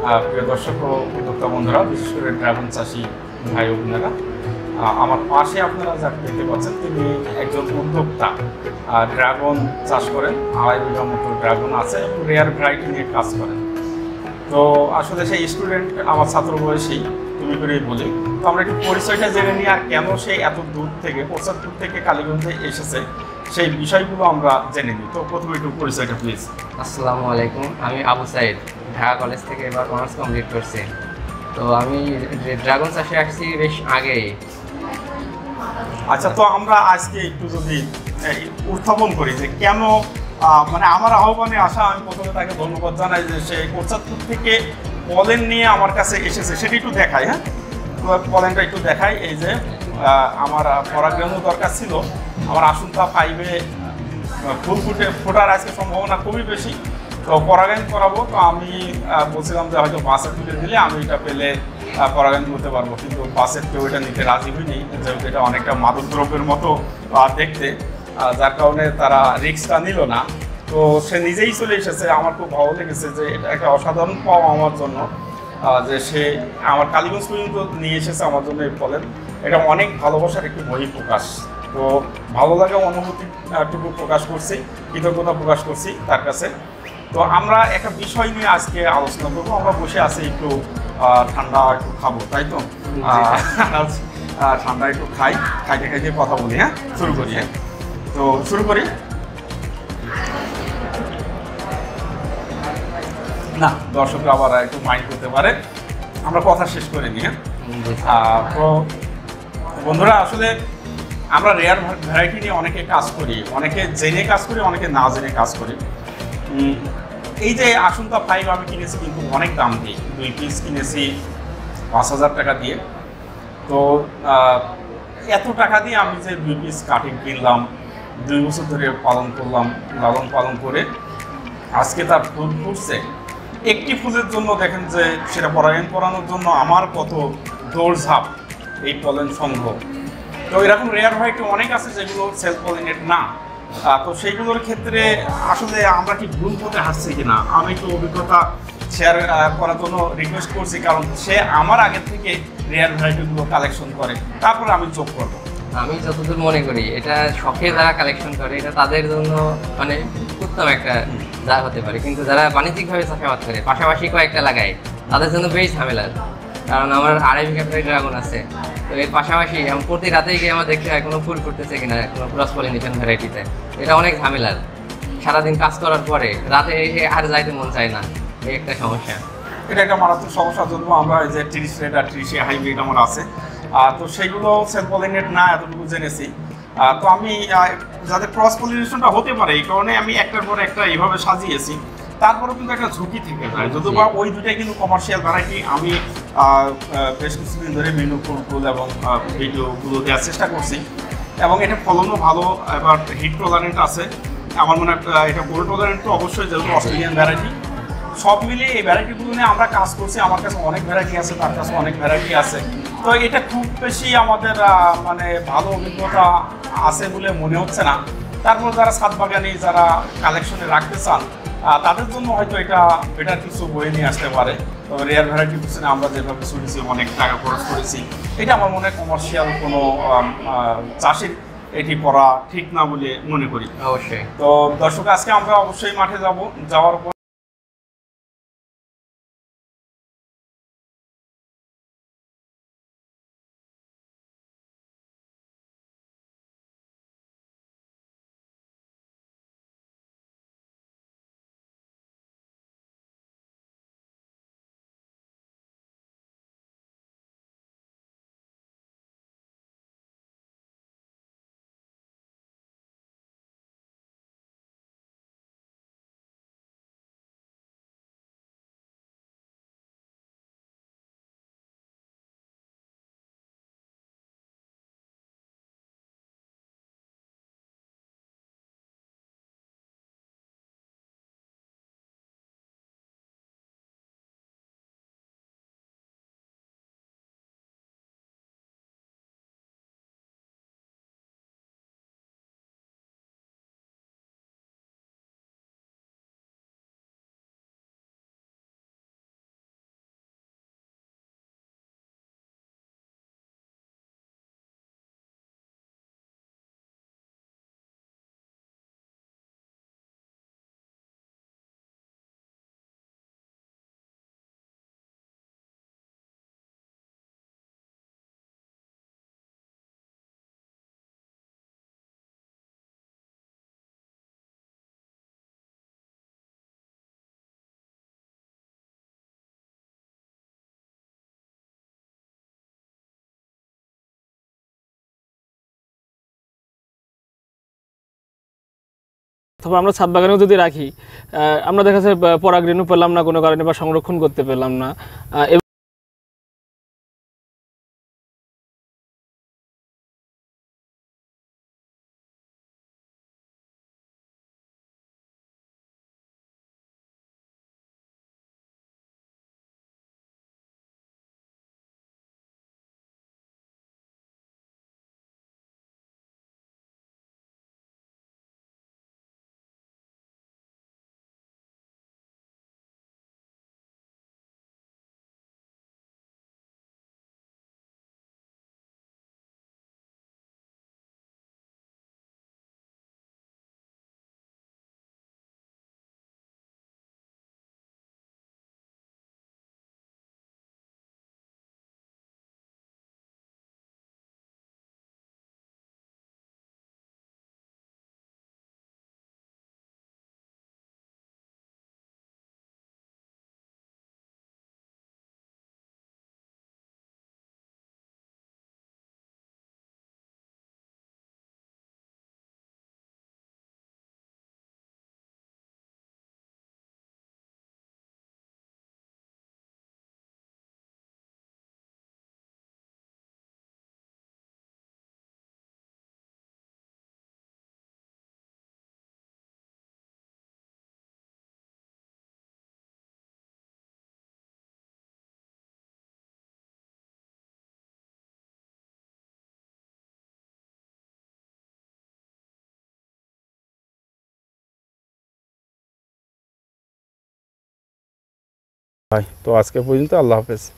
প্রিয় দর্শক ও উদ্যোক্তা বন্ধুরা, বিশেষ করে ড্রাগন চাষি ভাই ও বোনেরা, আমার পাশে আপনারা যাকে দেখতে পাচ্ছেন তিনি একজন উদ্যোক্তা। ড্রাগন চাষ করেন, 2.5 বিঘা মতো ড্রাগন আছে এবং রেয়ার ভ্যারাইটি নিয়ে কাজ করেন। তো আসলে সেই স্টুডেন্ট আমার ছাত্র বয়সী, তুমি করেই বলি। তো আমরা একটু পরিচয়টা জেনে নিই, আর কেন সে এত দূর থেকে 75 থেকে কালীগঞ্জে এসেছে সেই বিষয়গুলো আমরা জেনে নিই। তো প্রথমে একটু পরিচয়টা প্লিজ। আসসালামু আলাইকুম, আমি আবু সাইদ, ঢাকা কলেজ থেকে এবার অনার্স কমপ্লিট করছি। তো আমি ড্রাগন চাষে আসছি বেশ আগেই। আচ্ছা, তো আমরা আজকে একটু যদি উত্থাপন করি যে কেন মানে আমার আহ্বানে আসা, আমি প্রথমে তাকে ধন্যবাদ জানাই যে সে 75 থেকে পলেন নিয়ে আমার কাছে এসেছে, সেটা একটু দেখাই। হ্যাঁ, তো পলেনটা একটু দেখাই। এই যে আমার পরাগরেণু দরকার ছিল, আমার আশুনতা 5-এ ফুল ফোটার আজকে সম্ভাবনা খুবই বেশি। তো পরাগায়ন করাবো, তো আমি বলছিলাম যে হয়তো বাসে তুলে দিলে আমি এটা পেলে পরাগায়ন করতে পারবো, কিন্তু বাসের কেউ এটা নিতে রাজি হয়নি, যেহেতু এটা অনেকটা মাদক দ্রব্যের মতো দেখতে, যার কারণে তারা রিস্কটা নিল না। তো সে নিজেই চলে এসেছে। আমার খুব ভালো লেগেছে যে এটা একটা অসাধারণ পাওয়া আমার জন্য, যে সে আমার কালীগঞ্জ পর্যন্ত নিয়ে এসেছে আমার জন্য এই ফলের। এটা অনেক ভালোবাসার একটি বহিঃপ্রকাশ। তো ভালো লাগা অনুভূতিটুকু প্রকাশ করছি, কৃতজ্ঞতা প্রকাশ করছি তার কাছে। তো আমরা একটা বিষয় নিয়ে আজকে আলোচনা করবো। আমরা বসে আছি একটু ঠান্ডা একটু খাবো, তাই তো? ঠান্ডা একটু খাইতে খাইতে কথা বলি। হ্যাঁ, শুরু করি। হ্যাঁ, তো শুরু করি। না, দর্শকরা আবার একটু মাইন্ড করতে পারে, আমরা কথা শেষ করে নিই। হ্যাঁ, তো বন্ধুরা, আসলে আমরা রেয়ার ভ্যারাইটি নিয়ে অনেকে কাজ করি, অনেকে জেনে কাজ করি, অনেকে না জেনে কাজ করি। এই যে আশুনতা 5 আমি কিনেছি কিন্তু অনেক দাম দিয়ে, 2 পিস কিনেছি 5,000 টাকা দিয়ে। তো এত টাকা দিয়ে আমি যে 2 পিস কাটিং কিনলাম, 2 বছর ধরে পালন করলাম, লালন পালন করে আজকে তার ফুল ফুটছে। একটি ফুলের জন্য দেখেন যে সেটা পরাগায়ন করানোর জন্য আমার কত দৌড়ঝাঁপ, এই পলেন সংগ্রহ। তো এরকম রেয়ার ভ্যারাইটি অনেক আছে যেগুলো সেলফ পলিনেট না। তো সেইগুলোর ক্ষেত্রে আসলে আমরা কি ভুল পথে হাসছি কিনা, আমি একটু অভিজ্ঞতা শেয়ার করার জন্য রিকোয়েস্ট করছি, কারণ সে আমার আগে থেকে রেয়ার ভ্যারাইটিগুলো কালেকশন করে, তারপর আমি যোগ করবো। আমি যতদূর মনে করি এটা শখে যারা কালেকশন করে এটা তাদের জন্য মানে উত্তম একটা যা হতে পারে, কিন্তু যারা বাণিজ্যিকভাবে চাষাবাদ করে পাশাপাশি কয়েকটা লাগায় তাদের জন্য বেশ ঝামেলার। কারণ আমার 2.5 বিঘা ড্রাগন আছে, তো এর পাশাপাশি আমি প্রতি রাতেই গিয়ে আমার দেখতে হয় কোনো ফুল ফুটতেছে কিনা, কোনো ক্রস পলিনেশন ভ্যারাইটিতে। এটা অনেক ঝামেলার। সারাদিন কাজ করার পরে রাতে আর যাইতে মন চায় না, এই একটা সমস্যা। এটা একটা মারাত্মক সমস্যার জন্য আমরা এই যে 30 রেড আর 30 হাইব্রিড আমার আছে, তো সেইগুলো সেলফ পলিনেট না, এতটুকু জেনেছি। তো আমি যাতে ক্রস পলিনেশনটা হতে পারে এই কারণে আমি একটার পর একটা এইভাবে সাজিয়েছি। তারপরেও কিন্তু একটা ঝুঁকি থেকে যায়, যদিও বা ওই দুটাই কিন্তু কমার্শিয়াল ভ্যারাইটি। আমি বেশ কিছুদিন ধরে মেনু ফুল এবং ভিডিওগুলো দেওয়ার চেষ্টা করছি, এবং এটা ফলনও ভালো। এবার হিট টলারেন্ট আছে আমার মনে হয়, এটা গোল টলারেন্ট তো অবশ্যই, যেহেতু অস্ট্রেলিয়ান ভ্যারাইটি। সব মিলিয়ে এই ভ্যারাইটিগুলো নিয়ে আমরা কাজ করছি। আমার কাছে অনেক ভ্যারাইটি আছে, তার কাছে অনেক ভ্যারাইটি আছে। তো এটা খুব বেশি আমাদের মানে ভালো অভিজ্ঞতা আছে বলে মনে হচ্ছে না। তারপর যারা ছাদ বাগানি, যারা কালেকশনে রাখতে চান, তাদের জন্য হয়তো এটা বেটার কিছু বয়ে নিয়ে আসতে পারে। তো রেয়ার ভ্যারাইটির পিছনে আমরা যেভাবে শুনেছি অনেক টাকা খরচ করেছি, এটা আমার মনে হয় কমার্শিয়াল কোনো চাষির এটি করা ঠিক না বলে মনে করি। অবশ্যই। তো দর্শক, আজকে আমরা অবশ্যই মাঠে যাওয়ার পর অথবা আমরা ছাদ বাগানেও যদি রাখি, আমরা দেখা যাচ্ছে পরাগরেণু পেলাম না কোনো কারণে বা সংরক্ষণ করতে পেলাম না। তো আজকে পর্যন্ত, আল্লাহ হাফেজ।